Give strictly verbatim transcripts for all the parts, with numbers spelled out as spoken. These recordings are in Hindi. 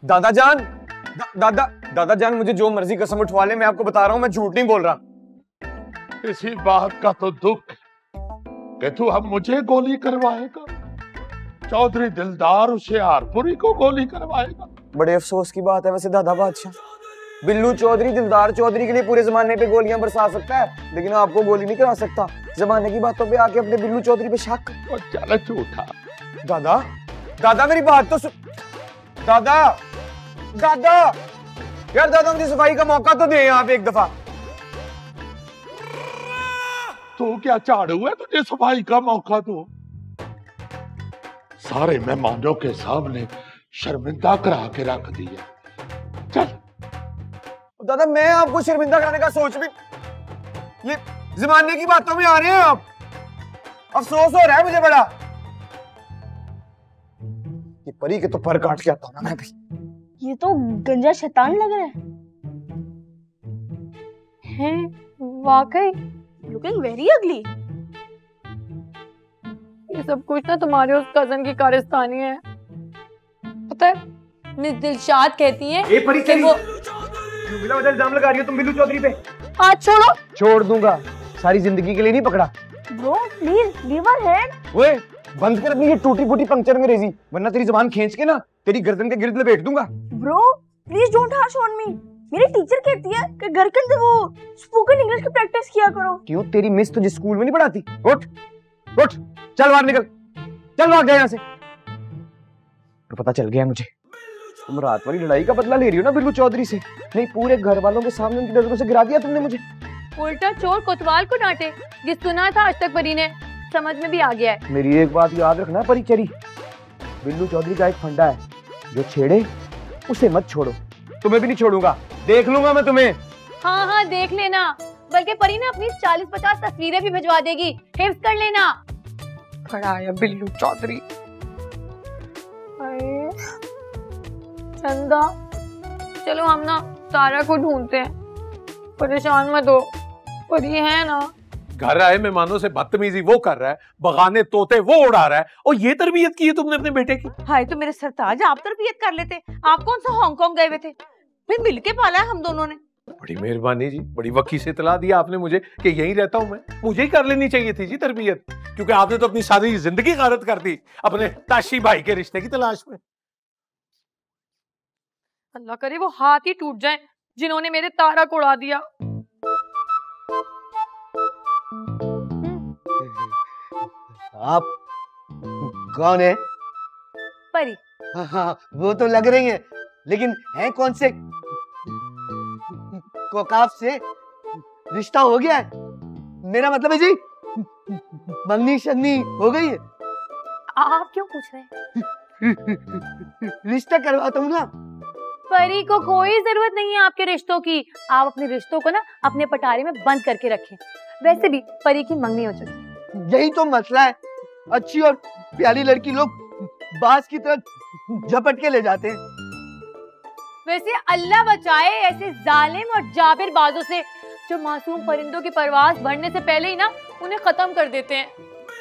दादा जान, दा, दादा दादा जान, मुझे जो मर्जी कसम उठवा ले, मैं आपको बता रहा हूँ, मैं झूठ नहीं बोल रहा। इसी बात का तो दुख कि तू अब मुझे गोली करवाएगा, चौधरी दिलदार होशियारपुरी को गोली करवाएगा। बड़े अफसोस की बात है वैसे दादा बादशाह, बिल्लू चौधरी दिलदार चौधरी के लिए पूरे जमाने पे गोलियां बरसा सकता है, लेकिन आपको गोली नहीं करा सकता। जमाने की बातों पे आके अपने बिल्लू चौधरी पे शक। चल झूठा। दादा दादा मेरी बात तो सुन। दादा दादा यार, दादा मुझे सफाई का मौका तो दे यहाँ पे एक दफा। तू क्या झाड़ू है, तुझे सफाई का मौका दो? सारे मेहमानों के सामने शर्मिंदा करा के रख दिया। चल दादा, मैं आपको शर्मिंदा कराने का सोच भी, ये जमाने की बातों में आ रहे हैं आप। अफसोस हो रहा है मुझे बड़ा। ये परी के तो पर काट के आता हूं ना मैं भी। ये तो गंजा शैतान लग रहा है। हैं, वाकई लुकिंग वेरी अगली। ये सब कुछ ना तुम्हारे उस कजन की कारस्तानी है। पता है, मिस दिलशाद कहती हैं ए परी, कि वो बिना वजह इल्जाम लगा रही हो तुम बिल्लू चौधरी पे। हाथ छोड़ो। छोड़ दूंगा, सारी जिंदगी के लिए नहीं पकड़ा। Bro please leave her hand. ओए बंद कर अपनी ये टूटी फूटी पंक्चर अंग्रेजी, वरना तेरी जुबान खींच के ना तेरी गर्दन के गिर्द लपेट दूंगा। Bro please don't harsh on me. मेरी टीचर कहती है कि घर के अंदर वो स्पोकन इंग्लिश की प्रैक्टिस किया करो। क्यों, तेरी मिस तुझे स्कूल में नहीं पढ़ाती? उठ उठ, चल बाहर निकल, चल भाग जा यहाँ से। तो पता चल गया मुझे, तुम रात वाली लड़ाई का बदला ले रही हो ना बिल्लू चौधरी से। नहीं, पूरे घर वालों के सामने उनकी नजरों से गिरा दिया तुमने मुझे। उल्टा चोर कोतवाल को डांटे, ये सुना था आज तक परी ने, समझ में भी आ गया है। मेरी एक बात याद रखना परिचरी, बिल्लू चौधरी का एक फंडा है, जो छेड़े उसे मत छोड़ो। तुम्हें भी नहीं छोड़ूंगा, देख लूंगा मैं तुम्हें। हाँ हाँ देख लेना, बल्कि परी ने अपनी चालीस पचास तस्वीरें भी भिजवा देगी, हिफ्ज कर लेना। खड़ा है बिल्लू चौधरी। चंदा, चलो हम ना तारा को ढूंढते हैं, परेशान मत हो, पर ये है ना। घर आए मेहमानों से बदतमीजी वो कर रहा है, बगाने तोते वो उड़ा रहा है, और ये तरबियत की है तुमने अपने बेटे की। हाय तो मेरे सरताज, आप तरबियत कर लेते। आप कौन सा हांगकांग गए हुए थे? फिर मिलके पाला है हम दोनों ने। बड़ी मेहरबानी जी, बड़ी वकी से इतला दिया आपने मुझे कि यहीं रहता हूं मैं। मुझे ही कर लेनी चाहिए थी जी तरबियत, क्योंकि आपने तो अपनी सारी जिंदगी गारत कर दी अपने ताशी भाई के रिश्ते की तलाश में। अल्लाह करे वो हाथ ही टूट जाए जिन्होंने मेरे तारा को उड़ा दिया। आप कौन है? परी। हाँ, हाँ, वो तो लग रही है, लेकिन है कौन से कोकाफ से? रिश्ता हो गया है? मेरा मतलब है जी, मंगनी शगनी हो गई है? आप क्यों पूछ रहे हैं? रिश्ता करवाता हूँ ना। परी को कोई जरूरत नहीं है आपके रिश्तों की, आप अपने रिश्तों को ना अपने पटारे में बंद करके रखें। वैसे भी परी की मंगनी हो चुकी है। यही तो मसला है, अच्छी और प्यारी लड़की लोग बाज की तरह झपट के ले जाते हैं। वैसे अल्लाह बचाए ऐसे जालिम और जाबिर बाजों से, जो मासूम परिंदों की परवाज़ बढ़ने से पहले ही ना उन्हें खत्म कर देते हैं।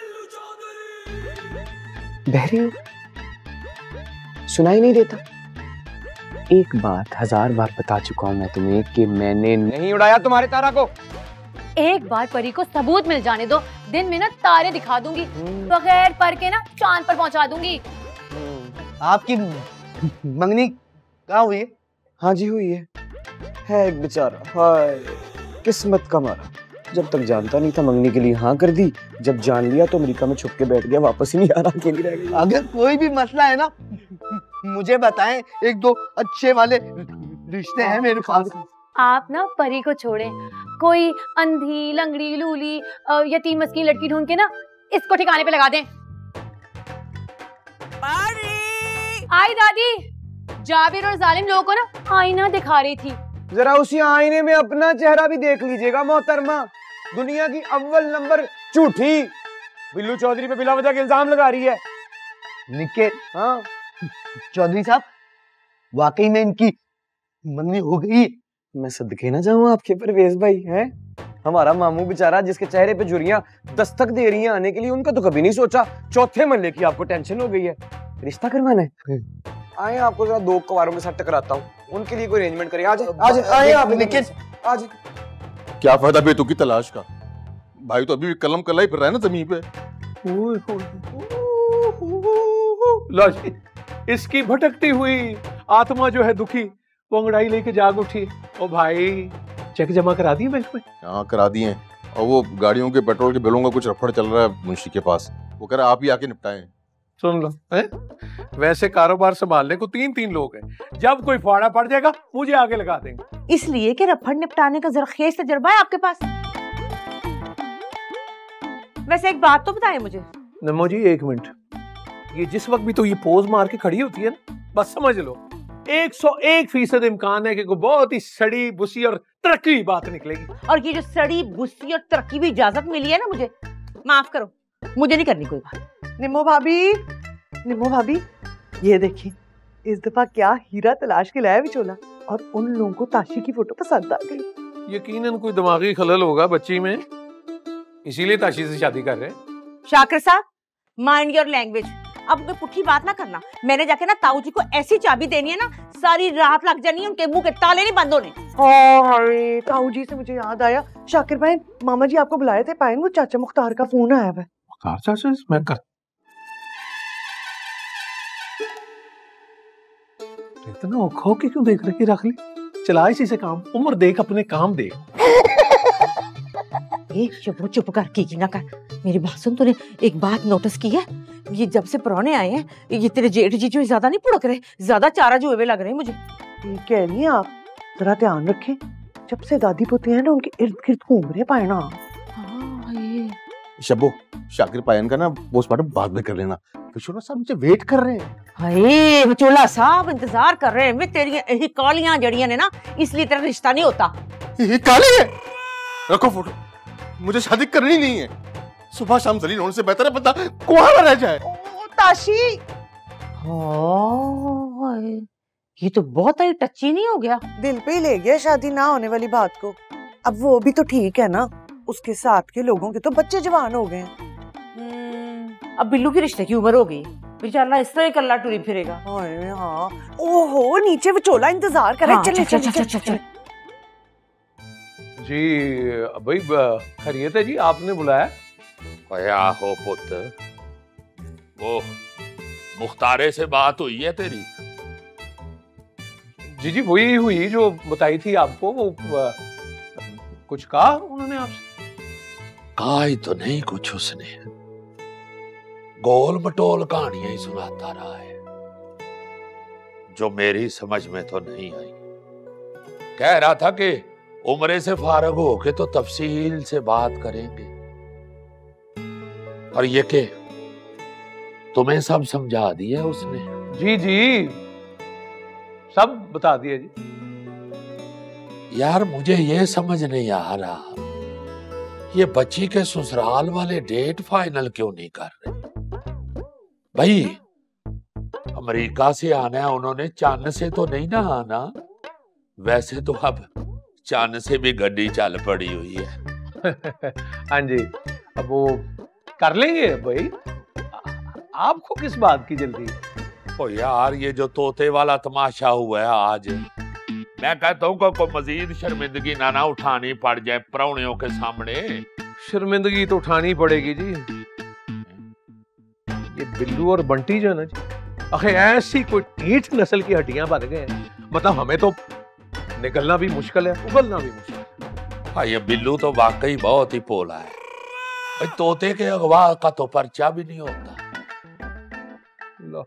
बहरी हो, सुनाई नहीं देता? एक बात हजार बार बता चुका हूं मैं तुम्हें कि मैंने नहीं उड़ाया तुम्हारे तारा को। एक बार परी को सबूत मिल जाने दो, दिन में ना तारे दिखा दूंगी, बगैर पर के ना चांद पर पहुंचा दूंगी। आपकी मंगनी कहाँ हुई है? हाँ जी हुई है, है एक बेचारा, हाय किस्मत का मारा। जब तक जानता नहीं था मंगनी के लिए हाँ कर दी, जब जान लिया तो अमेरिका में छुप के बैठ गया, वापस ही नहीं आ रहा, अकेली रह गई। अगर कोई भी मसला है ना मुझे बताएं, एक दो अच्छे वाले रिश्ते हैं मेरे पास। आप ना परी को छोड़ें, कोई अंधी लंगड़ी लूली यतीम मस्कीन लड़की ढूंढ के ना इसको ठिकाने पे लगा दें। आई दादी, जाबिर और जालिम लोगों को ना आईना दिखा रही थी। जरा उसी आईने में अपना चेहरा भी देख लीजिएगा मोहतरमा। दुनिया की अव्वल नंबर झूठी बिल्लू चौधरी पे बिला वजह के इल्जाम लगा रही है। निके हाँ चौधरी साहब, वाकई में इनकी मंगनी हो गई? मैं सदके ना जाऊं आपके परवेज भाई, हैं? हमारा मामू बेचारा जिसके चेहरे पे झुर्रियां दस्तक दे रही हैं आने के लिए, उनका तो कभी नहीं सोचा चौथे महल्ले की आपको टेंशन हो गई है। रिश्ता करवाना है? आए आपको जरा दो कवारों के साथ टकराता हूँ, उनके लिए कोई अरेंजमेंट करिए। आज आज आए आप लेकिन आज क्या फायदा बेतु की तलाश का, भाई तो अभी भी कलम कलाई फिर रहा है ना जमीन पे। लो जी, इसकी भटकती हुई आत्मा जो है दुखी वो अंगड़ाई लेके जाग उठी। ओ भाई चेक जमा करा दिए बैंक में? हाँ करा दिए हैं, और वो गाड़ियों के पेट्रोल के बिलों का कुछ रफड़ चल रहा है मुंशी के पास, वो कह रहा आप ही आके निपटाएं। सुन लो है? वैसे कारोबार संभालने को तीन तीन लोग हैं, जब कोई फाड़ा पड़ जाएगा मुझे आगे लगा देंगे। इसलिए कि रफड़ निपटाने का जरखेज तजुर्बा है आपके पास। वैसे एक बात तो बताएं मुझे। नमो जी एक मिनट, ये जिस वक्त भी तो ये पोज मार के खड़ी होती है ना, बस समझ लो एक सौ एक फीसद इम्कान है कि कोई बहुत ही सड़ी बुसी और तरक्की हुई बात निकलेगी। और ये जो सड़ी बुस्सी और तरक्की हुई इजाजत मिली है ना मुझे, माफ करो, मुझे नहीं करनी कोई बात। निम्मो भाभी, निम्मो भाभी, ये देखिए इस दफा क्या हीरा तलाश के लाया विचोला, और उन लोगों को ताशी की फोटो पसंद आ गई। यकीनन कोई दिमागी खलल होगा बच्ची में, इसीलिए ताशी से शादी कर रहे हैं। शाकिर साहब, माइंड योर लैंग्वेज। अब कोई पुट्ठी बात ना करना। मैंने जाके ना ताऊ जी को ऐसी चाबी देनी है ना, सारी रात लग जानी है, उनके मुंह के ताले नहीं बंद होने। अरे ताऊ जी से मुझे याद आया, शाकिर भाई मामा जी आपको बुलाए थे पायन, वो चाचा मुख्तार का फोन आया है। चाचा मैं कर इतना खो के क्यों देख रखी, रख ली, चला इसी से काम। उम्र देख अपने काम देख। एक चुप चुप कर की ना कर। मेरी बात सुन, तूने एक बात नोटिस की है? ये जब से पुराने आए हैं, ये तेरे जेठ जी जो ज्यादा नहीं पुड़क रहे, ज्यादा चारा जुए हुए लग रहे हैं मुझे। ये कह रही हैं आप, जरा ध्यान रखें, जब से दादी पोते हैं ना उनके इर्द गिर्द घूम रहे पायना। हाँ ये शब्बो, शाकिर पायन का ना पोस्टमार्टम बाद में कर लेना, विचोला साहब मुझे वेट कर रहे हैं। हाय विचोला साहब इंतजार कर रहे हैं। वे तेरी यही कालियां जड़ियां ने ना, इसलिए तेरा रिश्ता नहीं होता। ये काले है, रखो फोटो, मुझे शादी करनी नहीं है। सुबह शाम जलील होने से बेहतर है बंदा कुंवारा रह जाए। ओ ताशी, हाय ये तो बहुत ही टची नहीं हो गया? दिल पे ही ले गया शादी ना होने वाली बात को। अब वो भी तो ठीक है ना, उसके साथ के लोगों के तो बच्चे जवान हो गए हैं। अब बिल्लू के रिश्ते की उम्र हो गई, बेचारा इस तरह कल्ला टूरी फिरेगा। हाँ, ओहो नीचे विचोला इंतजार कर रहा है। चल चल चल चल। जी भाई खैरियत है जी, आपने बुलाया? क्या हो पुत्र, वो मुख्तारे से बात हुई है तेरी? जी जी वही हुई जो बताई थी आपको। वो आ, कुछ कहा उन्होंने आपसे? कहा ही तो नहीं कुछ उसने, गोल मटोल कहानियां ही सुनाता रहा है जो मेरी समझ में तो नहीं आई। कह रहा था कि उम्रे से फारग होके तो तफसील से बात करेंगे, और ये के तुम्हें सब समझा दिया उसने? जी जी सब बता दिया जी। यार मुझे ये समझ नहीं आ रहा, ये बच्ची के ससुराल वाले डेट फाइनल क्यों नहीं कर रहे? भाई अमेरिका से आना है उन्होंने, चांद से तो नहीं ना आना। वैसे तो अब चांद से भी गड्डी चल पड़ी हुई है। हाँ जी, अब वो कर लेंगे भाई, आपको किस बात की जल्दी? ओ यार ये जो तोते वाला तमाशा हुआ है आज, मैं कहता हूँ को मजीद शर्मिंदगी ना ना उठानी पड़ जाए प्राहुणियों के सामने। शर्मिंदगी तो उठानी पड़ेगी जी। ये बिल्लू और बंटी जो है ना जी, आखिर ऐसी कोई टीठ नस्ल की हड्डियां बन गए हैं, मतलब हमें तो निकलना भी मुश्किल है, उगलना भी मुश्किल। हाँ ये बिल्लू तो वाकई बहुत ही पोला है। भाई तोते के अगवा का तो पर्चा भी नहीं होता। लो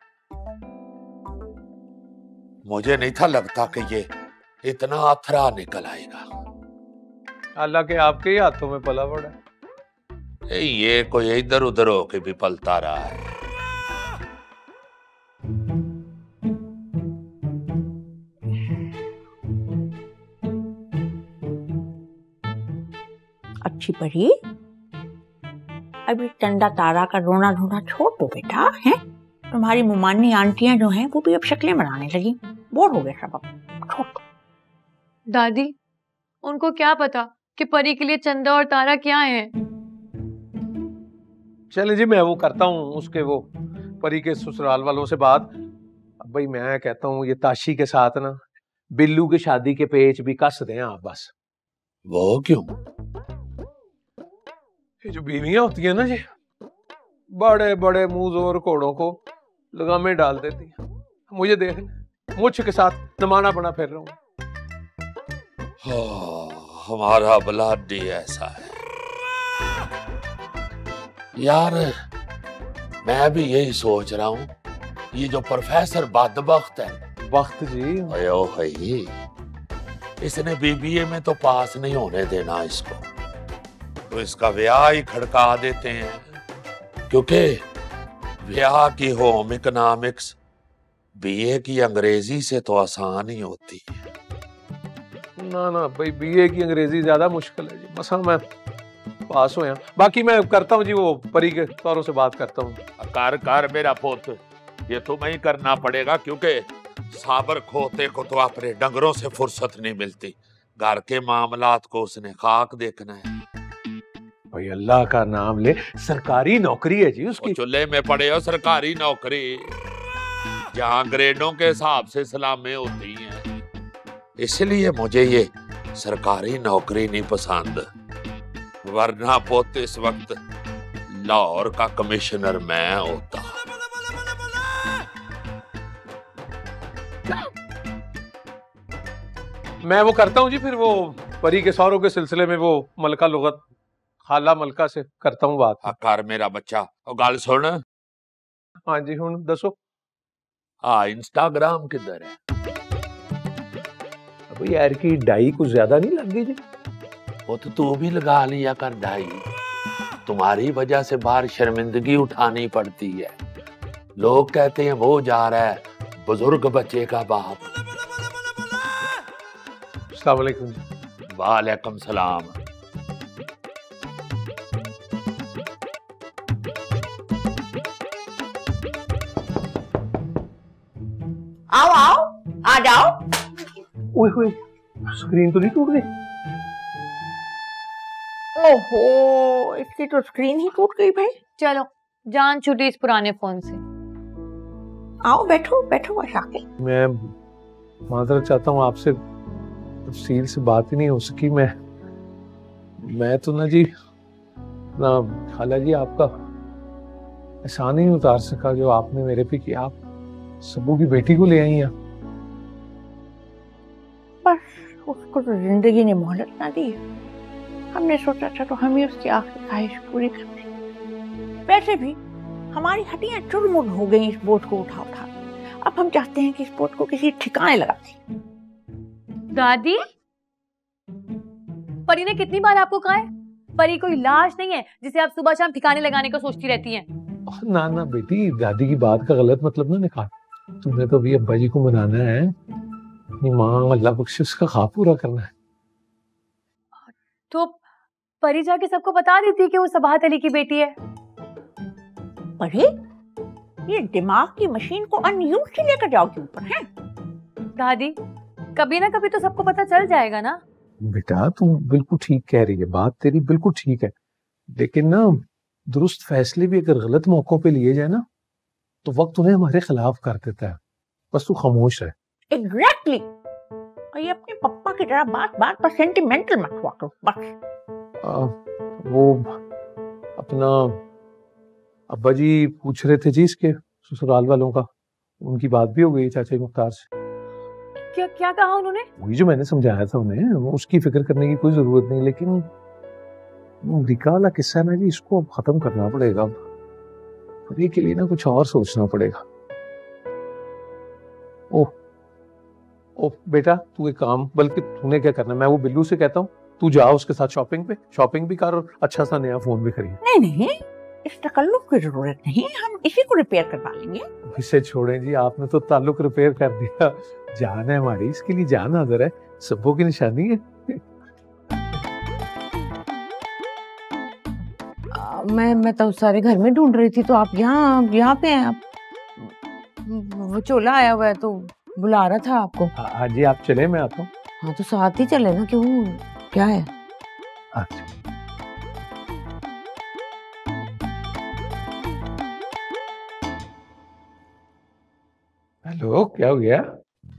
मुझे नहीं था लगता कि ये इतना अथरा निकल आएगा। अल्लाह के आपके ही हाथों में पला पड़ा। ए, ये कोई इधर उधर होके भी पलता रहा है। अच्छी परी, अभी टंडा तारा का रोना ढूंढना छोड़ दो बेटा। है तुम्हारी मुमानी आंटियां जो हैं वो भी अब शक्लें बनाने लगी, बोर हो गए सब, अब छोड़ दो। दादी उनको क्या पता कि परी के लिए चंदा और तारा क्या है। चले जी मैं वो करता हूँ उसके वो परी के ससुराल वालों से बात। अब भाई मैं कहता हूँ ये ताशी के साथ ना बिल्लू की शादी के पेच भी कस दें आप बस। वो क्यों? ये जो बीवियां होती है ना जी, बड़े बड़े मुंह जोर घोड़ों को लगामे डाल देती हैं। मुझे देख मुझ के साथ नमाना बना फिर रहा हूँ। हाँ, हमारा ब्लड ही ऐसा है यार। मैं भी यही सोच रहा हूँ, ये जो प्रोफेसर बदबख्त है वक्त जी, अयो है, इसने बीबीए में तो पास नहीं होने देना इसको, तो इसका ब्याह ही खड़का देते हैं। क्योंकि ब्याह की होम इकोनॉमिक्स बीए की अंग्रेजी से तो आसान ही होती है। ना ना भाई बीए की अंग्रेजी ज्यादा मुश्किल है जी, बस हाँ मैं पास हो यहाँ। बाकी मैं करता हूँ जी, वो परी के तौरों से बात करता हूँ। कार कार मेरा पोत, ये तुम्हें ही करना पड़ेगा, क्योंकि साबर खोते को तो अपने डंगरों से फुर्सत नहीं मिलती, घर के मामलात को उसने खाक देखना है। भाई अल्लाह का नाम ले, सरकारी नौकरी है जी उसकी। चूल्हे में पड़े हो सरकारी नौकरी, जहाँ ग्रेडों के हिसाब से सलामें होती हैं, इसलिए मुझे ये सरकारी नौकरी नहीं पसंद, वरना पोते इस वक्त लाहौर का कमिश्नर मैं होता। मैं वो करता हूँ जी, फिर वो परी के सौरों के सिलसिले में वो मलका लुगत खाला मलका से करता हूँ बात। आकार मेरा बच्चा, और गाल सुन। हाँ जी हुन दसो। हाँ, इंस्टाग्राम किधर है? अबे यार की डाई कुछ ज्यादा नहीं लग गई जी? वो तो तू भी लगा लिया कर डाई, तुम्हारी वजह से बाहर शर्मिंदगी उठानी पड़ती है। लोग कहते हैं वो जा रहा है बुजुर्ग बच्चे का बाप। अस्सलाम वालेकुम। वालेकुम सलाम। आओ आओ आ जाओ। ओए होए, स्क्रीन तो नहीं टूट गई? ओहो, इसकी तो स्क्रीन ही टूट गई भाई। चलो जान छूटी इस पुराने फोन से। आओ बैठो बैठो आके। मैं माजरत चाहता हूँ आपसे, तफसील से बात ही नहीं हो सकी। मैं मैं तो ना जी ना खाला जी आपका एहसान ही नहीं उतार सका जो आपने मेरे पे किया। आप सबू की बेटी को ले आई हैं। बस उसको तो जिंदगी ने मोहलत ना दी, हमने सोचा था तो हम ही उसकी आखिरी ख्वाहिश पूरी कर दी। वैसे भी हमारी हड्डियां चुरमुर हो गई इस बोझ को उठा उठा। अब हम चाहते हैं कि इस बोझ को किसी ठिकाने लगा दें। दादी, परी ने कितनी बार आपको कहा है, परी कोई लाश नहीं है जिसे आप सुबह शाम ठिकाने लगाने का सोचती रहती हैं। ना ना बेटी, दादी की बात का गलत मतलब ना निकाल। तुमने तो अभी अब्बा जी को मनाना है, अपनी माँ अल्लाह बख्शे उसका ख्वाब पूरा करना है। तो परी जाके सबको बता देती है कि वो सबाहत अली की बेटी है। परी, ये दिमाग की मशीन को अनयूज से लेकर जाओ के ऊपर है। दादी, कभी ना कभी तो सबको पता चल जाएगा ना। बेटा तुम बिल्कुल ठीक कह रही है, बात तेरी बिल्कुल ठीक है, लेकिन ना दुरुस्त फैसले भी अगर गलत मौकों पे लिए जाए ना तो वक्त उन्हें हमारे खिलाफ कर देता है। बस तू खामोश रहे। एग्जैक्टली। और ये अपने पप्पा की तरह बात बात पर सेंटिमेंटल मत हुआ करो बस। आ, वो अपना अब्बा जी पूछ रहे थे जी इसके ससुराल वालों का, उनकी बात भी हो गई चाचा मुख्तार से। क्या क्या कहा उन्होंने? वही जो मैंने समझाया था उन्हें, उसकी फिक्र करने की कोई जरूरत नहीं, लेकिन अमरीका वाला किस्सा ना जी इसको अब खत्म करना पड़ेगा। अब के लिए ना कुछ और सोचना पड़ेगा। ओह ओह बेटा तू एक काम, बल्कि तूने क्या करना, मैं वो बिल्लू से कहता हूँ तू जा उसके साथ शॉपिंग पे, शॉपिंग भी कर और अच्छा सा नया फोन भी खरीद। नहीं नहीं, इस तकल्लुफ की जरूरत नहीं, हम इसी को रिपेयर करवा लेंगे। इसे छोड़ें जी, आपने तो ताल्लुक रिपेयर कर दिया। जान है हमारी, इसके लिए जान हाजिर है, सबों की निशानी है। आ, मैं मैं तो सारे घर में ढूंढ रही थी, तो आप यहाँ यहाँ पे हैं। आप वो चोला आया हुआ है तो बुला रहा था आपको। हाँ जी आप चले, मैं आता हूँ। हाँ तो साथ ही चले ना, क्यों क्या है? अच्छा हेलो, क्या हो गया?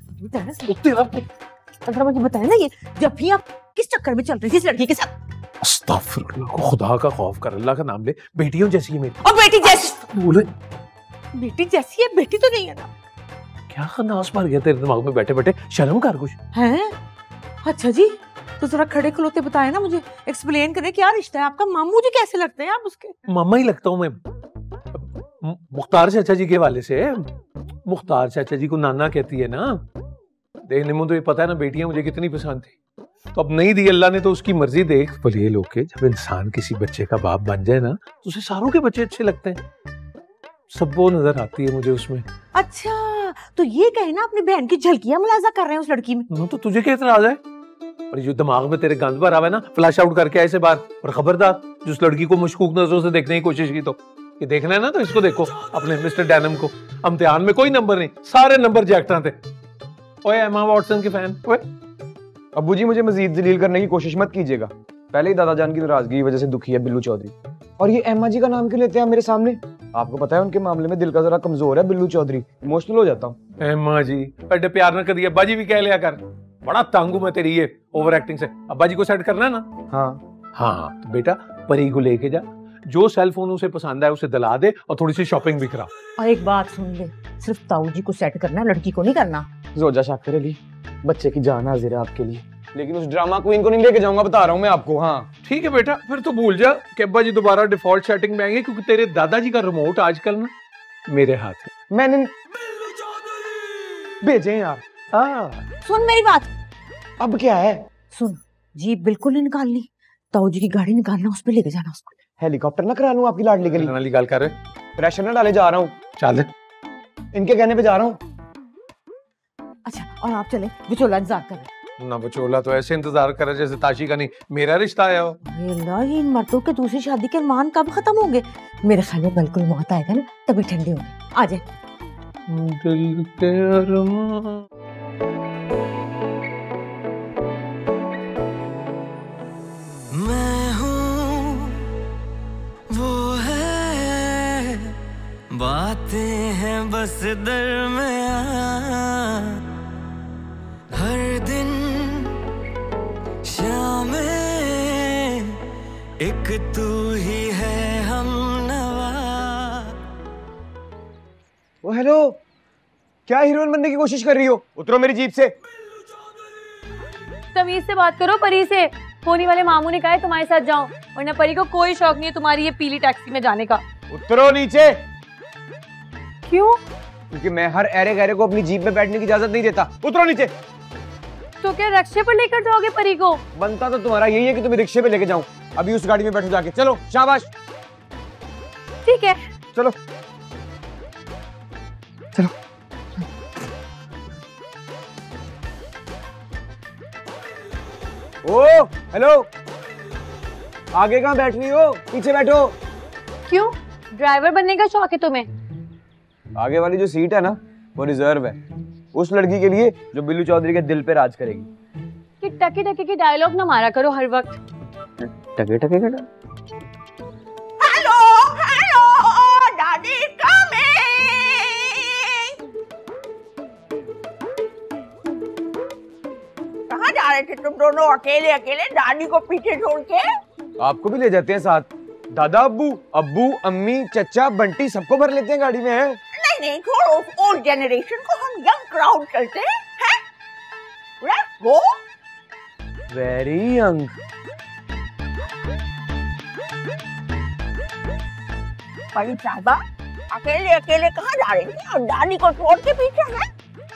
अगर मुझे बताया ना, ये जब भी आप किस चक्कर में चल रही थी इस लड़की के साथ? अस्तगफुरुल्लाह, खुदा का खौफ कर, अल्लाह का नाम ले। बेटियों जैसी है मेरी। और बेटी जैसी बोले बेटी जैसी है, बेटी तो नहीं है ना? क्या खन्नास मार गया तेरे दिमाग में बैठे बैठे? शर्म कर कुछ। हैं? अच्छा जी, तो जरा खड़े खलोते बताए ना, मुझे एक्सप्लेन करें क्या रिश्ता है आपका? मामू जी कैसे लगते हैं आप उसके? मामा ही लगता हूँ मैं। मुख्तार चाचा जी के वाले से। मुख्तार चाचा जी को नाना कहती है ना। देखने में तो ये पता है ना बेटियां मुझे कितनी पसंद थी, तो अब नहीं दी अल्लाह ने तो उसकी मर्जी। देख भले लोग के, जब इंसान किसी बच्चे का बाप बन जाए ना, तो उसे सारों के बच्चे अच्छे लगते हैं। सब वो नजर आती है मुझे उसमें। अच्छा, तो ये कहे ना अपनी बहन की झलकियां मुलाजा कर रहे हैं उस लड़की में। ना तो तुझे क्या इतराज है? और जो दिमाग में तेरे गंद भरा है ना, फ्लैश आउट करके ऐसे बार। और खबरदार, जिस लड़की को मशकूक नजरों से देखने की कोशिश की, तो ये देखना है ना, तो इसको देखो, अपने मिस्टर डैनम को। इम्तिहान में कोई नंबर नहीं, सारे नंबर जैक्टा थे। ओए एमा वॉटसन के फैन। ओए अब्बू जी, मुझे मजीद जलील करने की कोशिश मत कीजिएगा। पहले ही दादा जान की नाराजगी की वजह से दुखी है बिल्लू चौधरी। और ये एम्मा जी का नाम क्यों लेते हैं मेरे सामने? आपको पता है उनके मामले में दिल का जरा कमजोर है बिल्लू चौधरी, इमोशनल हो जाता हूँ। एम्मा जी, बड़े प्यार न करिए, अब्बा जी भी कह लिया कर। बड़ा तंग हूं मैं तेरी ये ओवर एक्टिंग से। अब्बा जी को सेट करना है ना? हाँ हाँ, तो बेटा परी को लेके जा, जो सेल फोन उसे पसंद है उसे दिला दे, और थोड़ी सी शॉपिंग भी करा। और एक बात सुन ले, सिर्फ ताऊ जी को सेट करना, लड़की को नहीं करना। जोजा शाकिर अली, बच्चे की जान हाजिर है आपके लिए, लेकिन उस ड्रामा क्वीन को नहीं लेके जाऊंगा, बता रहा हूँ मैं आपको। हाँ ठीक है बेटा, फिर तो भूल जा कि अब्बा जी दोबारा डिफॉल्ट सेटिंग में आएंगे, क्योंकि तेरे दादाजी का रिमोट आजकल ना मेरे हाथ है। मैंने भेजे हैं यार। हाँ सुन मेरी बात। अब क्या है? सुन जी, बिल्कुल नहीं निकालनी। ताऊ जी की गाड़ी निकालना, उस पर लेके जाना उसको। हेलीकॉप्टर ना करा लूं आपकी लाडली के लिए? वाली गाल कर रहे, प्रेशर ना डाले जा रहा हूँ। चल इनके कहने पे जा रहा हूँ। अच्छा, और आप चले, बिचौला इंतजार कर रहे। ना बचोला तो ऐसे इंतजार करे जैसे ताशी का नहीं मेरा रिश्ता आया हो। ये इन मर्दों के दूसरी शादी के अरमान कब खत्म होंगे? मेरे ख्याल में बिल्कुल मौत आएगा ना, तभी ठंडे होंगे। आ जाए। दिल के अरमान। मैं हूँ वो है, बातें हैं बस दरमियाँ, हर दिन शाम एक तू ही है हमनवा। ओ हेलो, क्या हीरोइन बनने की कोशिश कर रही हो? उतरो मेरी जीप से। तमीज से बात करो परी से। होने वाले मामू ने कहा है तुम्हारे साथ जाऊं, वरना परी को कोई शौक नहीं है तुम्हारी ये पीली टैक्सी में जाने का। उतरो नीचे। क्यों? क्योंकि मैं हर ऐरे गहरे को अपनी जीप में बैठने की इजाजत नहीं देता। उतरो नीचे। तो क्या रिक्शे पर लेकर जाओगे परी को? बनता तो तुम्हारा यही है कि तुम्हें रिक्शे पे लेके जाऊं। अभी उस गाड़ी में बैठो जाके। चलो शाबाश। ठीक है चलो चलो। ओ हेलो, आगे कहाँ बैठ रही हो? पीछे बैठो। क्यों, ड्राइवर बनने का शौक है तुम्हें? आगे वाली जो सीट है ना, वो रिजर्व है उस लड़की के लिए जो बिल्लू चौधरी के दिल पे राज करेगी। कि टके टके की डायलॉग ना मारा करो हर वक्त। टके टके का हेलो हेलो, डैडी कमिंग। कहाँ जा रहे थे तुम दोनों अकेले अकेले, दादी को पीछे छोड़ के? आपको भी ले जाते हैं साथ। दादा अब्बू, अब्बू अम्मी चचा बंटी सबको भर लेते हैं गाड़ी में। है नहीं नहीं, छोड़ो ओल्ड जनरेशन को, हम यंग क्राउड चलते हैं। Let's go. Very young. बड़ी साहबा, अकेले अकेले कहाँ जा रही थी और दादी को छोड़ के पीछे है?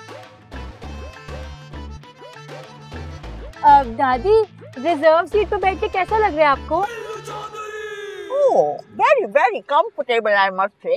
अब दादी, रिजर्व सीट पर बैठ के कैसा लग रहा है आपको? Oh, very very comfortable I must say.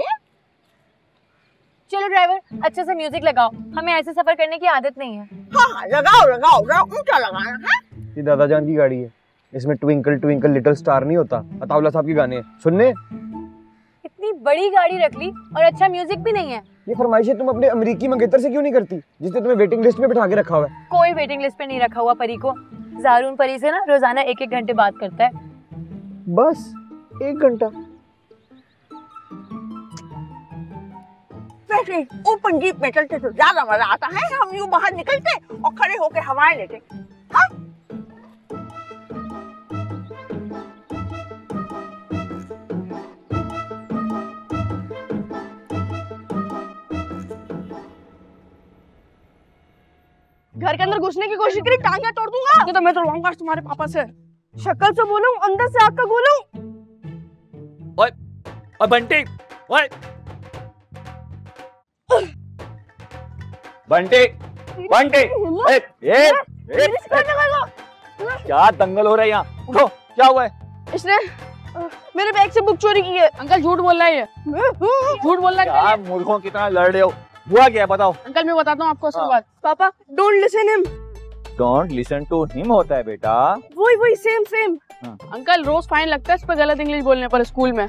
चलो ड्राइवर, अच्छे से म्यूजिक लगाओ, हमें ऐसे सफर करने की आदत नहीं है। हाँ हाँ, लगाओ लगाओ, जरा ऊंचा लगाना है। ये दादा जान की गाड़ी है, इसमें ट्विंकल ट्विंकल लिटिल स्टार नहीं होता, अताउल्ला साहब के गाने हैं, सुनने। इतनी बड़ी गाड़ी रख ली और अच्छा म्यूजिक भी नहीं है। ये फरमाइशें तुम अपने अमेरिकी मंगेतर से क्यों नहीं करती, जिसने तुम्हें वेटिंग लिस्ट में बिठा के रखा हुआ है? कोई वेटिंग लिस्ट पे नहीं रखा हुआ परी को। ज़ारून परी से ना रोजाना एक एक घंटे बात करता है। बस एक घंटा? वैसे ओपन जीप में चलते तो ज्यादा मजा आता है। हम यूं बाहर निकलते और खड़े होके हवाएं लेते। हाँ? घर के अंदर घुसने की कोशिश करी, टांगे तोड़ दूंगा। तो मैं तोड़वाऊंगा तुम्हारे पापा से। शक्ल से बोलूं, अंदर से आग का गोलूं। ओए, ओए बंटी, ओए। बंटी, बंटी, ए, ए, ए, क्या दंगल हो रहा है यहाँ? उठो, क्या हुआ है? इसने अ, मेरे बैग से बुक चोरी की है। अंकल झूठ बोल रहा है ये, झूठ बोल रहा है। क्या मूर्खों की तरह लड़ रहे हो? हुआ क्या बताओ? अंकल मैं बताता हूँ आपको असल हाँ। बात। पापा don't listen him. Don't listen to him होता है बेटा। वही वही सेम सेम। अंकल रोज फाइन लगता है इस पर गलत इंग्लिश बोलने पर स्कूल में।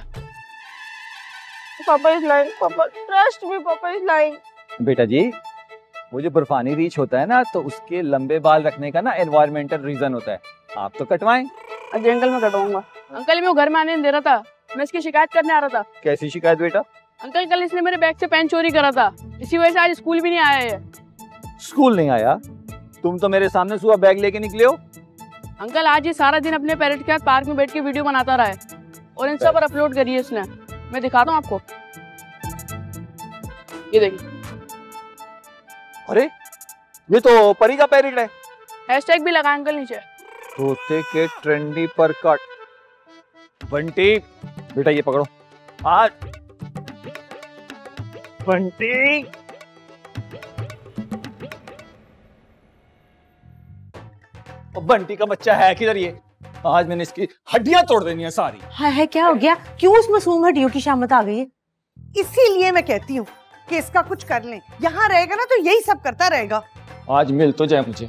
पापा इज लाइंग, पापा ट्रस्ट मी, पापा इज लाइंग। बेटा जी, वो जो बर्फानी रीछ होता है ना, तो उसके लंबे बाल रखने का ना एनवायरमेंटल रीजन होता है। आप तो कटवाएं। अजय अंकल मैं कटवाऊंगा। अंकल मैं वो घर में आने नहीं दे रहा था, मैं इसकी शिकायत करने आ रहा था। कैसी शिकायत बेटा? अंकल कल इसने मेरे बैग से पेन चोरी करा था, इसी वजह से आज स्कूल भी नहीं आया है। स्कूल नहीं आया? तुम तो मेरे सामने सुबह बैग लेके निकले हो। अंकल आज ये सारा दिन अपने पेरेंट्स के साथ पार्क में बैठ के वीडियो बनाता रहा है और इंस्टा पर अपलोड करी है इसने। मैं दिखाता हूँ आपको, ये देखिए। अरे ये तो परी का पैरेट है। हैशटैग भी लगा अंकल नीचे। तोते के ट्रेंडी पर कट। बंटी बेटा ये पकड़ो आज। बंटी बंटी का बच्चा है किधर ये? आज मैंने इसकी हड्डियां तोड़ देनी है सारी। है, है क्या हो गया? क्यों उस मासूम हड्डियों की शामत आ गई है? इसीलिए मैं कहती हूँ कि इसका कुछ कर लें। यहाँ रहेगा ना तो यही सब करता रहेगा। आज मिल तो जाए मुझे।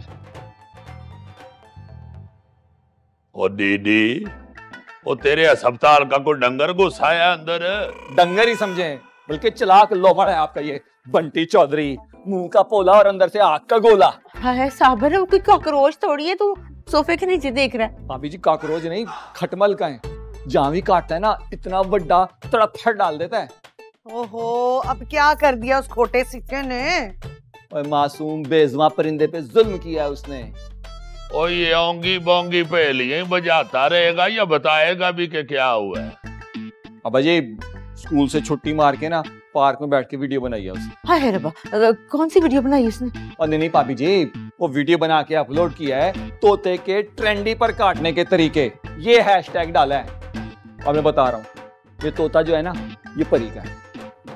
ओ दीदी, ओ तेरे अस्पताल का कोई डंगर घुसाया अंदर? डंगर ही समझे, बल्कि चलाक लोमड़ है आपका ये बंटी चौधरी। मुंह का पोला और अंदर से आग का गोला। है साबर, वो कोई कॉकरोच थोड़ी है, तू सोफे के नीचे देख रहा है। भाभी जी कॉकरोच नहीं, खटमल का है। जहाँ भी काटता है ना, इतना बड़ा तड़फड़ डाल देता है। ओहो, अब क्या कर दिया उस खोटे सिक्के ने? और मासूम बेजुबान परिंदे पे जुल्म किया है उसने। ओ ये ओंगी बोंगी पहेलियां बजाता रहेगा या बताएगा भी कि क्या हुआ है? अब अजय स्कूल से छुट्टी मार के ना पार्क में बैठ के वीडियो बनाई है उसने। हाय रब्बा, कौन सी वीडियो बनाई उसने? और नहीं नहीं भाभी जी, वो वीडियो बना के अपलोड किया है तोते के ट्रेंडी पर काटने के तरीके। ये हैशटैग डाला है और मैं बता रहा हूँ, ये तोता जो है ना, ये परी का है।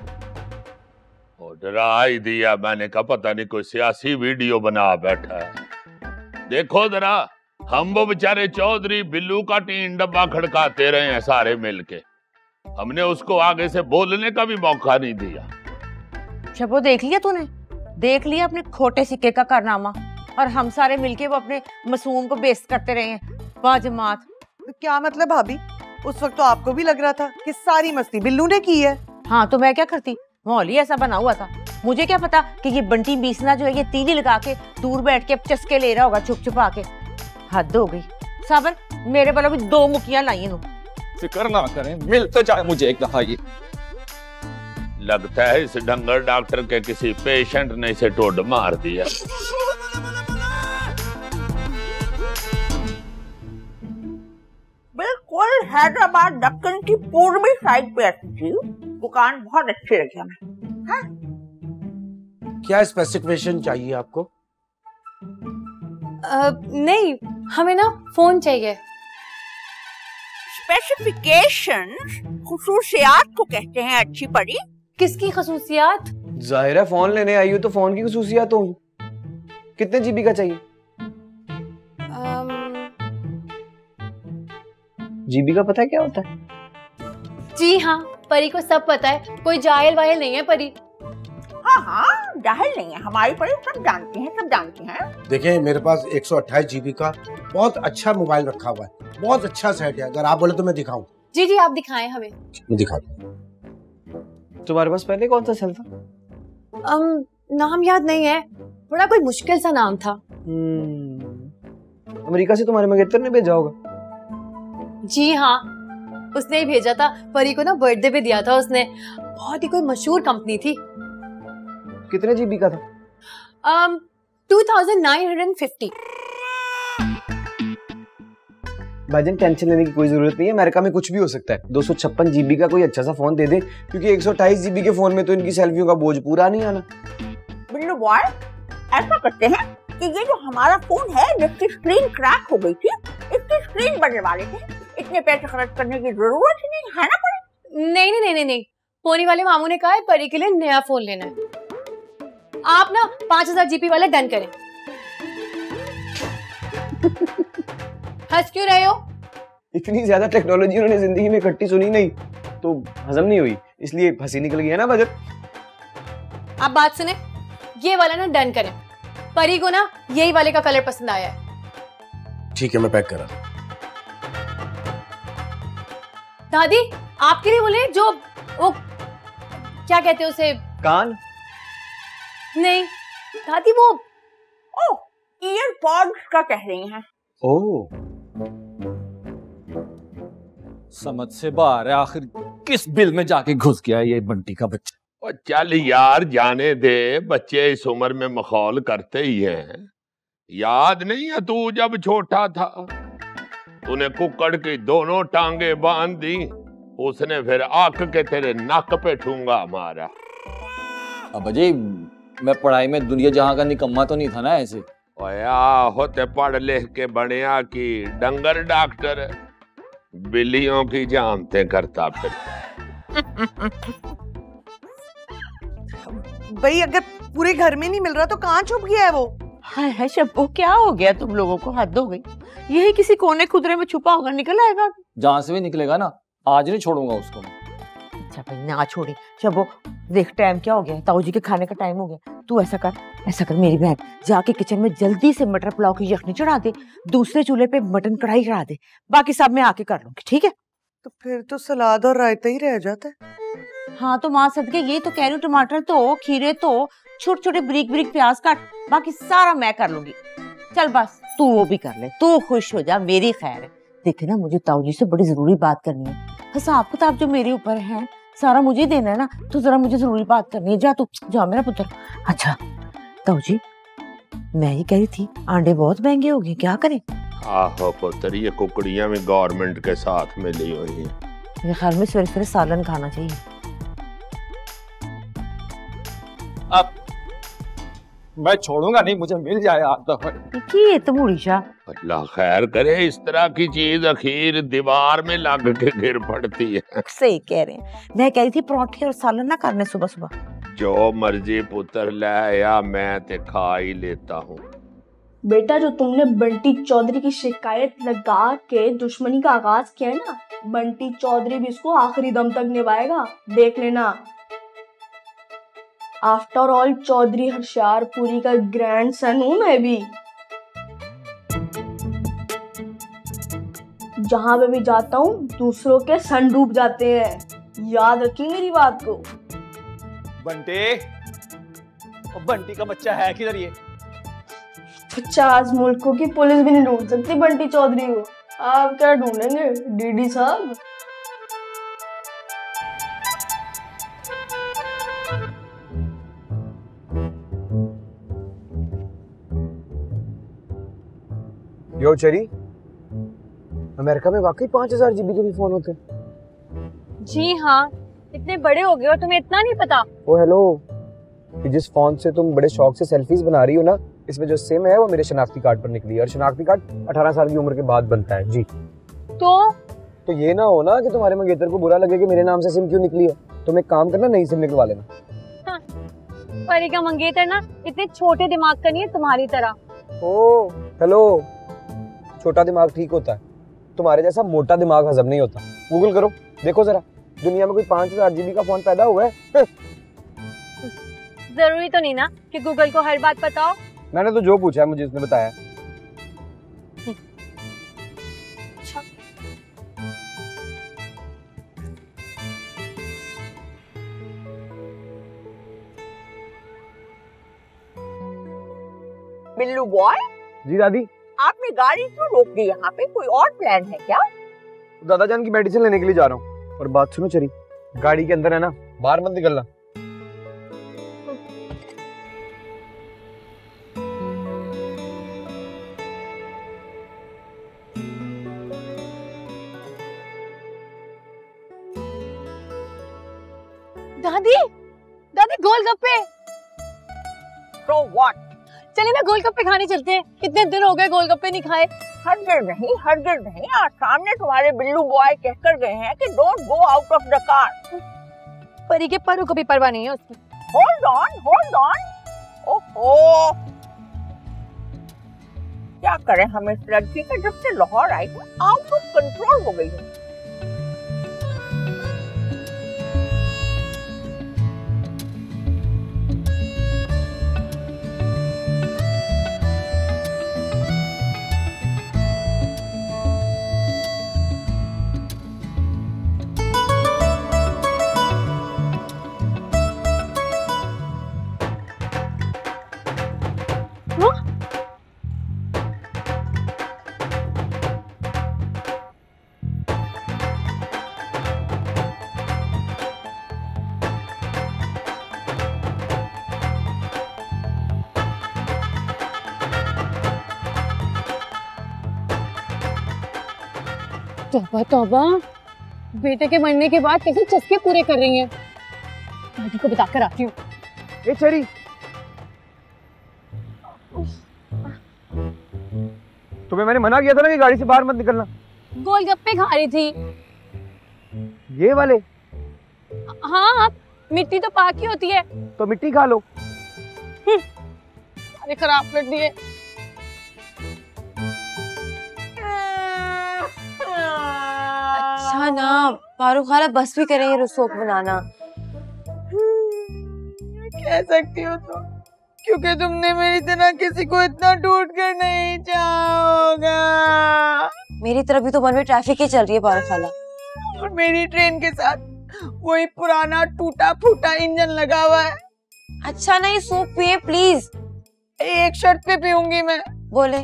डरा ही दिया मैंने, कहा पता नहीं कोई सियासी वीडियो बना बैठा है। देखो जरा, हम वो बेचारे चौधरी बिल्लू का टीन डब्बा खड़काते रहे हैं सारे मिलके, हमने उसको आगे से बोलने का भी मौका नहीं दिया। शबो देख लिया तूने? देख लिया अपने खोटे सिक्के का कारनामा? और हम सारे मिलके वो अपने मासूम को बेइज्जत करते रहे हैं। वाह जमात। तो क्या मतलब भाभी, उस वक्त तो आपको भी लग रहा था कि सारी मस्ती बिल्लू ने की है। हाँ तो मैं क्या करती, माहौल ही ऐसा बना हुआ था। मुझे क्या पता कि ये बंटी बीसना जो है ये तीली लगा के दूर बैठ के चस्के ले रहा होगा छुप छुपा के। हद हो गई। साबर, मेरे वालों भी दो मुखियां लाई इन। फिक्र ना करें, मिल तो जाए मुझे एक दफा। ये लगता है इस डंगर डॉक्टर के किसी पेशेंट ने इसे टोड मार दिया। बिल्कुल हैदराबाद दक्कन की पूर्वी साइड पे थी दुकान, बहुत अच्छी लगी हमें। हाँ? क्या स्पेसिफिकेशन चाहिए आपको? आ, नहीं, हमें ना फोन चाहिए। स्पेसिफिकेशन खुसूसियात को कहते हैं अच्छी परी। किसकी खसूसियात? जाहिर है फोन लेने आई हो तो फोन की खसूसियात होंगी। कितने जीबी का चाहिए? जीबी का पता है क्या होता है? जी हाँ, परी को सब पता है, कोई जाहिल वाहिल नहीं है परी। हाँ हाँ, जाहिल नहीं है, हमारी परी सब जानती हैं, सब जानती हैं। देखिए मेरे पास एक सौ अट्ठाईस जीबी का बहुत अच्छा मोबाइल रखा हुआ है, बहुत अच्छा सेट है। अगर आप बोले तो मैं दिखाऊं? जी जी आप दिखाएं हमें। मैं दिखाता हूं। तुम्हारे पास पहले कौन सा सेल था? um, नाम याद नहीं है, बड़ा कोई मुश्किल सा नाम था। अमेरिका से तुम्हारे मंगेतर ने भेजा होगा। जी हाँ, उसने ही भेजा था। परी को ना बर्थडे पे दिया था उसने, बहुत ही कोई मशहूर कंपनी थी। कितने जीबी का था? um, two thousand nine hundred fifty. भाईजान टेंशन लेने की कोई जरूरत नहीं है, अमेरिका में कुछ भी हो सकता है। दो सौ छप्पन जीबी का कोई अच्छा सा फोन दे दे, क्योंकि एक सौ अट्ठाईस जीबी के फोन में तो इनकी सेल्फियों का बोझ पूरा नहीं आना। बिल्लू बॉय, ऐसा करते हैं कि ये जो हमारा फोन है जिसकी स्क्रीन क्रैक हो गई थी, इसकी स्क्रीन बनवा लेते हैं। इतने पैसे खर्च करने की जरूरत ही नहीं है ना परी? नहीं नहीं नहीं नहीं, फोनी वाले मामू ने कहा है परी के लिए नया फोन लेना है। आप ना पांच हजार जीबी वाला डन करें। हंस क्यों रहे हो? इतनी ज्यादा टेक्नोलॉजी उन्होंने जिंदगी में इकट्ठी सुनी नहीं, तो हजम नहीं हुई, इसलिए हंसी निकल गई है ना बजट। आप बात सुने, ये वाला ना डन करें। परी को ना यही वाले का कलर पसंद आया है। ठीक है, मैं पैक करा। दादी आपके लिए बोले जो वो क्या कहते हैं उसे, कान? नहीं दादी वो ओ ईयरपॉड्स का कह रही हैं। ओह समझ से बाहर है, आखिर किस बिल में जाके घुस गया ये बंटी का बच्चा। और चल यार जाने दे, बच्चे इस उम्र में मखौल करते ही हैं। याद नहीं है तू जब छोटा था, तूने कुक्कड़ की दोनों टांगे बांध दी, उसने फिर आक के तेरे नक पे ठूंगा मारा। अब अजय, मैं पढ़ाई में दुनिया जहां का निकम्मा तो नहीं था ना ऐसे। ओया होते पढ़ लिख के बढ़िया की डंगर डॉक्टर, बिल्लियों की जानते करता फिर। भाई अगर पूरे घर में नहीं मिल रहा तो कहाँ छुप गया है वो? हाय हाय शब्बो, क्या हो गया तुम लोगों को? हद हो गई। यही किसी कोने खुदरे में छुपा होगा, निकल आएगा। जहां से भी निकलेगा ना, आज नहीं छोड़ूंगा उसको। अच्छा भाई ना छोड़ी। शब्बो देख टाइम क्या हो गया, ताऊ जी के खाने का टाइम हो गया। तू ऐसा कर, ऐसा कर मेरी बहन, जाके किचन में जल्दी से मटर पुलाव की यखनी चढ़ा दे, दूसरे चूल्हे पे मटन कढ़ाई चढ़ा दे, बाकी सब मैं आके कर लूंगी, ठीक है? तो फिर तो सलाद और रायता ही रह जाता है। हाँ तो माँ सदके ये तो कह रही हूँ, टमाटर तो, खीरे तो, छोटे छोटे ब्रीक ब्रीक प्याज काट, बाकी सारा मैं कर लूंगी। चल बस तू वो भी कर ले, तू खुश हो जा, मेरी खैर है। देखे ना, मुझे ताऊ जी से बड़ी जरूरी बात करनी है। हिसाब किताब जो मेरे ऊपर है सारा मुझे देना है ना, तो जरा मुझे जरूरी बात करनी है। जा तू, जा मेरा पुत्र। अच्छा ताऊ जी, मैं ही कह रही थी अंडे बहुत महंगे हो गए, क्या करें? आहो पुत्र, ये कुकड़ियां में गवर्नमेंट के साथ मिली हुई हैं। मेरे ख्याल में सवेरे सवेरे सालन खाना चाहिए। अब मैं छोड़ूंगा नहीं, मुझे मिल जाए आज दफा। ये तो मुड़ीशा, अल्लाह खैर करे, इस तरह की चीज अखीर दीवार में लग के गिर पड़ती है। सही कह रहे हैं। मैं कह रही थी परोठे और सालन ना करने सुबह सुबह। जो मर्जी पुत्र ले या मैं ते खा ही लेता हूँ। बेटा जो तुमने बंटी चौधरी की शिकायत लगा के दुश्मनी का आगाज किया है ना, बंटी चौधरी भी इसको आखिरी दम तक निभाएगा, देख लेना। आफ्टर ऑल चौधरी होशियारपुरी का ग्रैंड सन हूं मैं भी। जहां पे भी जाता हूँ दूसरों के सन डूब जाते हैं, याद रखी मेरी बात को। बंटे, और बंटी का बच्चा है किधर ये? पचास मुल्कों की पुलिस भी नहीं ढूंढ सकती बंटी चौधरी को, आप क्या ढूंढेंगे डीडी साहब? यो चरी, अमेरिका में वाकई पांच हजार जीबी के भी फोन होते हैं? जी हाँ, इतने बड़े हो गए और तुम्हें इतना नहीं पता। ओ हेलो, कि जिस फोन से तुम बड़े शौक से सेल्फीज बना रही हो ना, इसमें जो सिम है वो मेरे शनाख्ती कार्ड पर निकली है, और शनाख्ती कार्ड अठारह साल की उम्र के बाद बनता है जी। तो तो ये ना हो ना कि तुम्हारे मंगेतर को बुरा लगे कि मेरे नाम से सिम क्यों निकली है। तुम एक काम करना, नई सिम निकलवा लेना। हाँ, परी का मंगेतर ना इतने छोटे दिमाग का नहीं है तुम्हारी तरह। ओ हेलो, छोटा दिमाग ठीक होता है, तुम्हारे जैसा मोटा दिमाग हजम नहीं होता। गूगल करो, देखो जरा दुनिया में कोई पांच हजार जीबी का फोन पैदा हुआ है? जरूरी तो नहीं ना कि गूगल को हर बात पता हो। मैंने तो जो पूछा है मुझे उसने बताया। अच्छा। बिल्लू बॉय, जी दादी। आपने गाड़ी क्यों रोक दी यहाँ पे? कोई और प्लान है क्या? दादा जान की मेडिसिन लेने के लिए जा रहा हूँ। और बात सुनो चरी, गाड़ी के अंदर है ना, बाहर मत निकलना। दादी दादी गोलगप्पे। तो व्हाट? चलिए ना गोलगप्पे खाने चलते हैं, कितने दिन हो गए गोलगप्पे नहीं खाए। हरगिज़ नहीं, हरगिज़ नहीं। आज सामने तुम्हारे बिल्लू बॉय कहकर गए हैं कि don't go out of the car. परी के परों को भी परवाह नहीं है उसकी। Hold on, hold on. ओहो, क्या करें हम इस लड़की का, जब से लाहौर आई आउट ऑफ कंट्रोल हो गई है। तौबा तौबा, बेटे के मरने के बाद कैसे चस्के पूरे कर रही हैं। दादी को बताकर आती हूँ। ए चेरी, तुम्हें मैंने मना किया था ना कि गाड़ी से बाहर मत निकलना। गोलगप्पे खा रही थी। ये वाले? हाँ, मिट्टी तो पाक ही होती है। तो मिट्टी खा लो। अरे खराब कर दिए। अच्छा ना, पारू खाला बस भी करेंगे रसोक बनाना। कह सकती हो तो, क्योंकि तुमने मेरी तरह किसी को इतना टूट कर नहीं चाहोगा। मेरी तरफ भी तो मन में ट्रैफिक ही चल रही है पारू खाला। और मेरी ट्रेन के साथ वही पुराना टूटा फूटा इंजन लगा हुआ है। अच्छा नहीं, सूप पिए प्लीज। एक शर्त पे पीऊंगी मैं। बोले।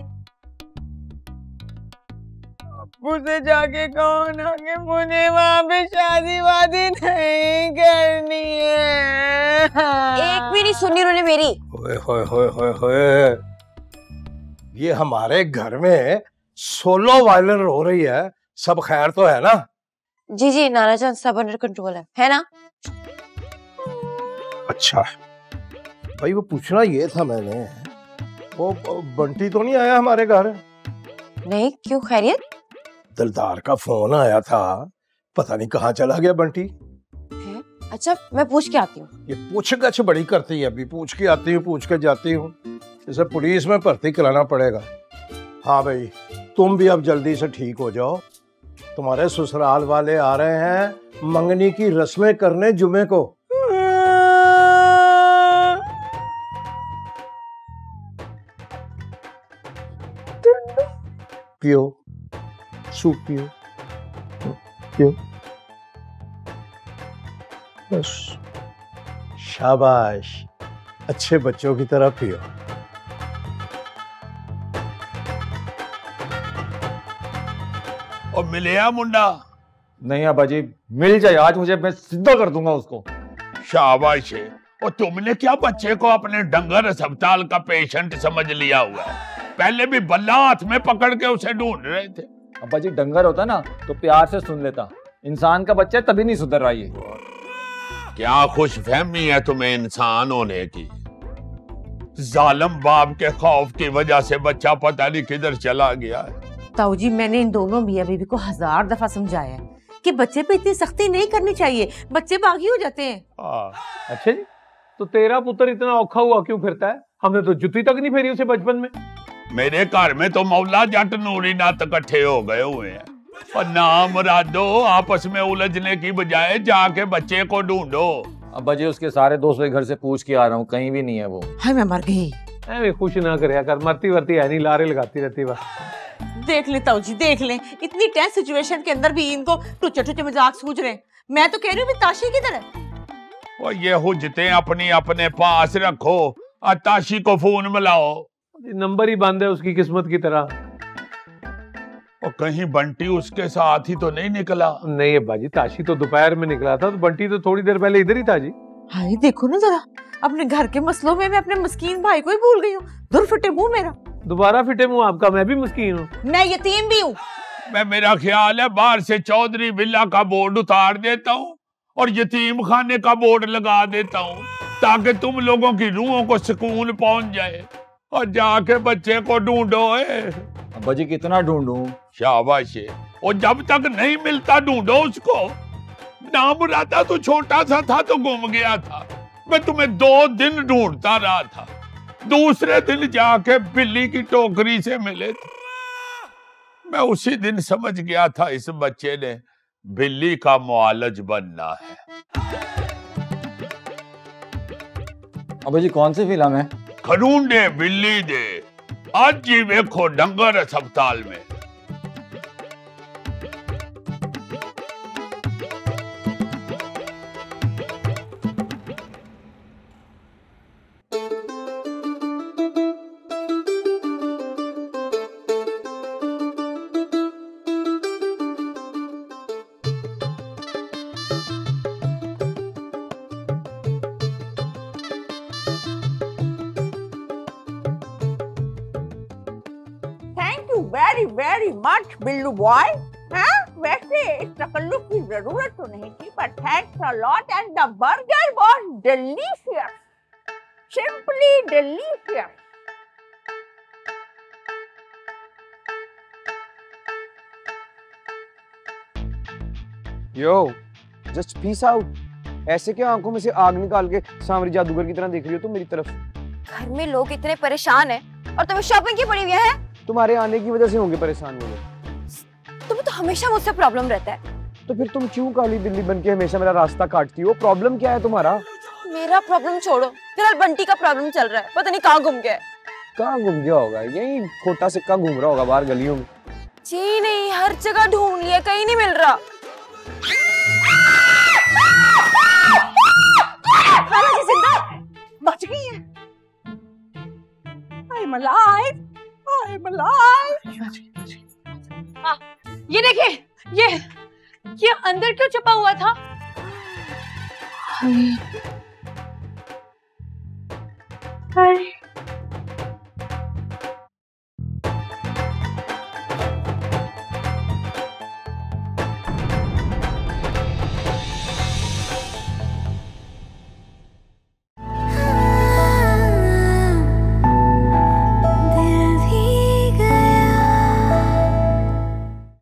मुझे जाके कहो ना कि मुझे वहाँ पे शादी वादी नहीं करनी है। एक भी नहीं सुनी उन्होंने मेरी। होए होए होए होए होए, ये हमारे घर में सोलो वायलेंस हो रही है। सब खैर तो है ना? जी जी नाना जान, सब अंडर कंट्रोल है, है ना? अच्छा भाई, वो पूछना ये था मैंने, वो बंटी तो नहीं आया हमारे घर? नहीं, क्यों, खैरियत? दिलदार का फोन आया था, पता नहीं कहाँ चला गया बंटी। है? अच्छा, मैं पूछ के आती हूँ। ये पूछ गछ बड़ी करती है, अभी पूछ के आती हूँ, पूछ के जाती हूँ। इसे पुलिस में भर्ती कराना पड़ेगा। हाँ भाई, तुम भी अब जल्दी से ठीक हो जाओ। तुम्हारे ससुराल वाले आ रहे हैं मंगनी की रस्में करने जुमे को। पियो, सूप पियो, पियो, बस। शाबाश, अच्छे बच्चों की तरह पियो। और मिले मुंडा? नहीं अब्बा जी, मिल जाए आज मुझे, मैं सीधा कर दूंगा उसको। शाबाश है। और तुमने क्या बच्चे को अपने डंगर अस्पताल का पेशेंट समझ लिया हुआ है? पहले भी बल्ला हाथ में पकड़ के उसे ढूंढ रहे थे। अब्बा जी, डंगर होता ना तो प्यार से सुन लेता, इंसान का बच्चा तभी नहीं सुधर रहा है। क्या खुशफहमी है तुम्हें इंसान होने की। जालिम बाप के खौफ की वजह से बच्चा पता नहीं किधर चला गया है। ताऊ जी, मैंने इन दोनों मियां बीवी को हजार दफा समझाया है कि बच्चे पे इतनी सख्ती नहीं करनी चाहिए, बच्चे बागी हो जाते हैं। अच्छा जी, तो तेरा पुत्र इतना औखा हुआ क्यों फिरता है? हमने तो जुती तक नहीं फेरी उसे बचपन में। मेरे घर में तो मौला जट नूरी नात इकट्ठे हो गए हुए हैं, और नाम रादो आपस में उलझने की बजाय जाके बच्चे को ढूंढो। अब्बा जी, उसके सारे दोस्तों के घर से पूछ के आ रहा हूँ, कहीं भी नहीं है वो। हाय मैं मर गई। ऐਵੇਂ खुश ना करे कर, मरती वरती है नहीं, लारे लगाती रहती बस। देख ले ताऊ जी, देख ले, इतनी टेंस सिचुएशन के अंदर भी इनको टुच्चे टुच्चे मजाक सूझ रहे हैं। मैं तो कह रही हूँ ताशी किधर है? और ये हुज्जतें अपनी अपने पास रखो, और ताशी को फोन मिलाओ। नंबर ही बंद है उसकी किस्मत की तरह। और कहीं बंटी उसके साथ ही तो नहीं निकला? नहीं अब्बा जी, ताशी तो दोपहर में निकला था, तो बंटी तो थोड़ी देर पहले इधर ही था जी। हाय देखो ना जरा, अपने घर के मसलों में मैं अपने मस्कीन भाई को ही भूल गई हूँ। दूर फिटे मुंह मेरा। दोबारा फिटे मुंह आपका, मैं भी मस्कीन हूँ। मैं यतीम भी हूँ। मैं, मेरा ख्याल है बाहर से चौधरी बिल्ला का बोर्ड उतार देता हूँ और यतीम खाने का बोर्ड लगा देता हूँ ताकि तुम लोगों की रूहों को सुकून पहुंच जाए। और जाके बच्चे को ढूंढो। अब्बा जी कितना ढूंढूं? शाबाश है। और जब तक नहीं मिलता ढूंढो उसको। नाम रहा तो छोटा सा था तो गुम गया था। मैं तुम्हें दो दिन ढूंढता रहा था। दूसरे दिन जाके बिल्ली की टोकरी से मिले थे। मैं उसी दिन समझ गया था इस बच्चे ने बिल्ली का मुआलज बनना है। अब्बा जी कौन सी फिल्म है? खरूंडे बिल्ली दे आज ही वेखो डंगर अस्पताल में। Very very much Billu boy. हाँ वैसे इस तकल्लुफ की जरूरत तो नहीं थी, पर thanks a lot and the burger was delicious, simply delicious. Yo just peace out. ऐसे क्या आंखों में से आग निकाल के सांवरी जादूगर की तरह देख रही हो तुम मेरी तरफ? घर में लोग इतने परेशान हैं और तुम्हें शॉपिंग की पड़ी हुई है। तुम्हारे आने की वजह से होंगे परेशान वो लोग। तुम्हें तो हमेशा मुझसे प्रॉब्लम रहता है। तो फिर तुम क्यों काली बिल्ली बनके हमेशा मेरा रास्ता काटती हो? प्रॉब्लम क्या है तुम्हारा? मेरा प्रॉब्लम छोड़ो, फिलहाल बंटी का प्रॉब्लम चल रहा है। पता नहीं कहाँ घूम गया। कहाँ घूम गया होगा? यही खोटा सिक्का घूम रहा होगा बाहर गलियों में। जी नहीं, हर जगह ढूंढ लिया, कहीं नहीं मिल रहा। खाला जी जिंदा बच गई है। I'm alive, I'm alive। आ, ये देखिए, ये ये अंदर क्यों छुपा हुआ था?